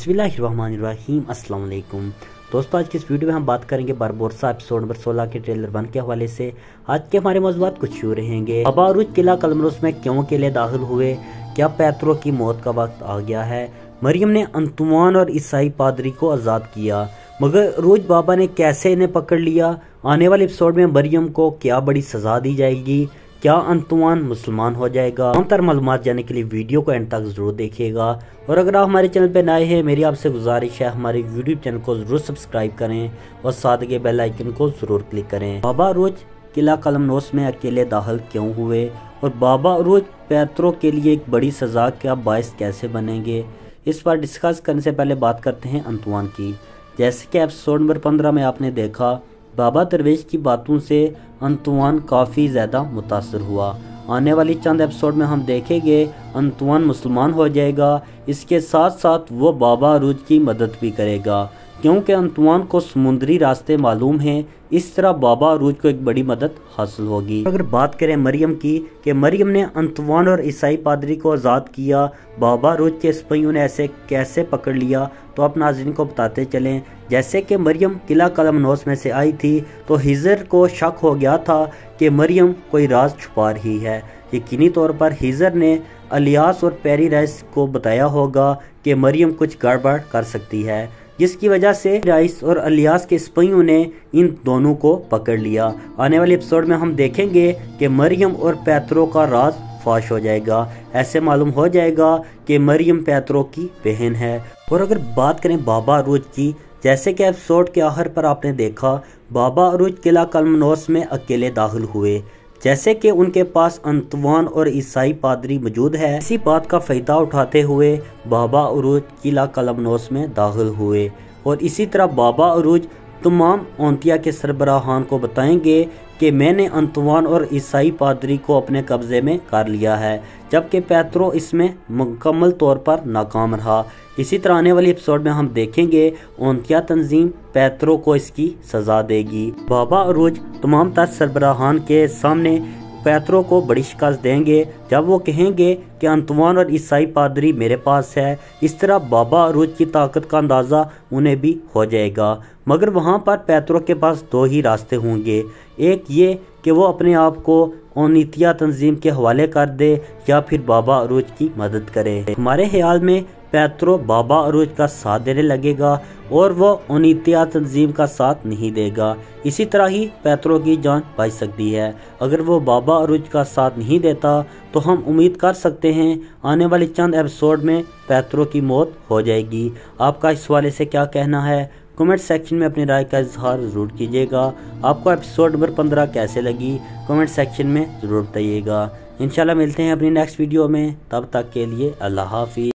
बिस्मिल्लाहिर्रहमानिर्रहीम। अस्सलाम वालेकुम दोस्तों, आज की इस वीडियो में हम बात करेंगे बारबोसा एपिसोड नंबर 16 के ट्रेलर 1 के हवाले से। आज के हमारे मौज़ूआत कुछ यूँ रहेंगे। बाबा अरूज किला कलमनुस में क्यों अकेले दाखिल हुए, क्या पेत्रो की मौत का वक्त आ गया है, मरियम ने अंतुआन और ईसाई पादरी को आज़ाद किया मगर अरूज बाबा ने कैसे इन्हें पकड़ लिया, आने वाले एपिसोड में मरियम को क्या बड़ी सजा दी जाएगी, क्या अंतुआन मुसलमान हो जाएगा। तमाम मालूमात जानने के लिए वीडियो को एंड तक जरूर देखिएगा। और अगर आप हमारे चैनल पर नए हैं, मेरी आपसे गुजारिश है हमारे यूट्यूब चैनल को जरूर सब्सक्राइब करें और साथ के बेल आइकन को जरूर क्लिक करें। बाबा अरूज किला कलमनुस में अकेले दाखिल क्यों हुए और बाबा अरूज पेत्रो के लिए एक बड़ी सजा का बायस कैसे बनेंगे, इस पर डिस्कस करने से पहले बात करते हैं अंतुआन की। जैसे कि एपिसोड नंबर 15 में आपने देखा, बाबा दरवेश की बातों से अंतुआन काफ़ी ज़्यादा मुतासर हुआ। आने वाली चंद एपिसोड में हम देखेंगे अंतुआन मुसलमान हो जाएगा, इसके साथ साथ वो बाबा अरूज की मदद भी करेगा क्योंकि अंतुआन को समुद्री रास्ते मालूम हैं। इस तरह बाबा अरूज को एक बड़ी मदद हासिल होगी। अगर बात करें मरियम की कि मरियम ने अंतुआन और ईसाई पादरी को आज़ाद किया, बाबा अरूज के सिपाहियों ने ऐसे कैसे पकड़ लिया, तो आप नाज़रीन को बताते चलें। जैसे कि मरियम किला कलमनुस में से आई थी तो हिजर को शक हो गया था कि मरियम कोई राज छुपा रही है। यकीनी तौर पर हिजर ने अलियास और पेरी राइस को बताया होगा कि मरियम कुछ गड़बड़ कर सकती है, जिसकी वजह से राइस और अलियास के सिपाहियों ने इन दोनों को पकड़ लिया। आने वाले एपिसोड में हम देखेंगे कि मरियम और पेत्रो का राज फाश हो जाएगा। ऐसे मालूम हो जाएगा कि मरियम पेत्रो की बहन है। और अगर बात करें बाबा अरूज की, जैसे कि एपिसोड के आखिर पर आपने देखा, बाबा अरूज किला कलमनुस में अकेले दाखिल हुए, जैसे कि उनके पास अंतुआन और ईसाई पादरी मौजूद है। इसी बात का फायदा उठाते हुए बाबा अरूज किला कलमनुस में दाखिल हुए और इसी तरह बाबा अरूज तमाम ओंतिया के सरबराहान को बताएंगे कि मैंने अंतुआन और ईसाई पादरी को अपने कब्जे में कर लिया है, जबकि पेत्रो इसमें मुकम्मल तौर पर नाकाम रहा। इसी तरह आने वाली एपिसोड में हम देखेंगे ओंतिया तंजीम पेत्रो को इसकी सजा देगी। बाबा अरूज तमाम तर सरबराहान के सामने पेत्रो को बड़ी शिकस्त देंगे जब वो कहेंगे कि अंतुआन और ईसाई पादरी मेरे पास है। इस तरह बाबा अरूज की ताकत का अंदाज़ा उन्हें भी हो जाएगा। मगर वहाँ पर पेत्रो के पास दो ही रास्ते होंगे, एक ये कि वो अपने आप को ओनितिया तंजीम के हवाले कर दे या फिर बाबा अरूज की मदद करे। हमारे ख्याल में पेत्रो बाबा अरूज का साथ देने लगेगा और वो ओनितिया तंजीम का साथ नहीं देगा। इसी तरह ही पेत्रो की जान बच सकती है। अगर वो बाबा अरूज का साथ नहीं देता तो हम उम्मीद कर सकते हैं आने वाले चंद एपिसोड में पेत्रो की मौत हो जाएगी। आपका इस हवाले से क्या कहना है, कमेंट सेक्शन में अपनी राय का इजहार ज़रूर कीजिएगा। आपको एपिसोड नंबर 15 कैसे लगी, कमेंट सेक्शन में ज़रूर बताइएगा। इंशाल्लाह मिलते हैं अपनी नेक्स्ट वीडियो में, तब तक के लिए अल्लाह हाफिज़।